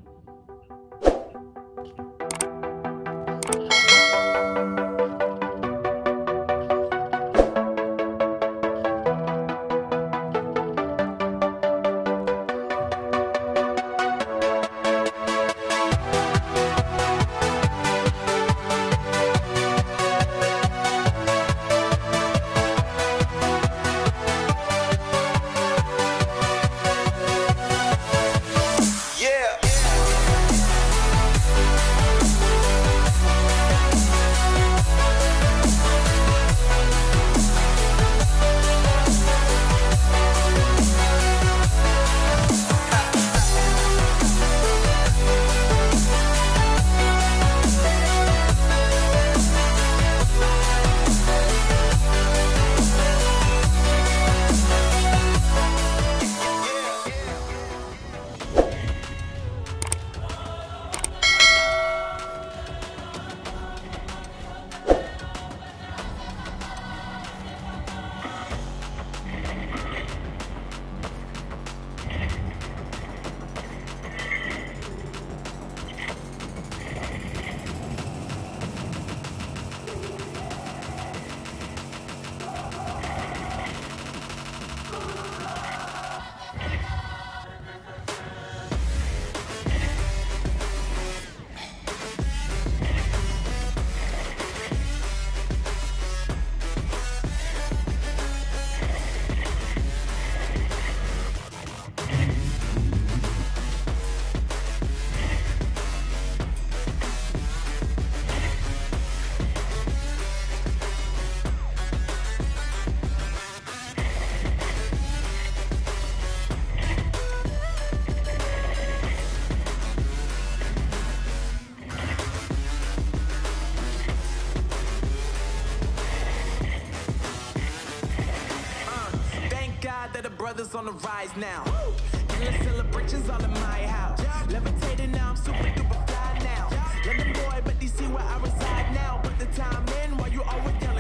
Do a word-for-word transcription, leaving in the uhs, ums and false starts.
Brothers on the rise now. Endless celebrations all in my house. Levitating now, I'm super duper fly now. London boy, but they see where I reside now. Put the time in while you always yelling.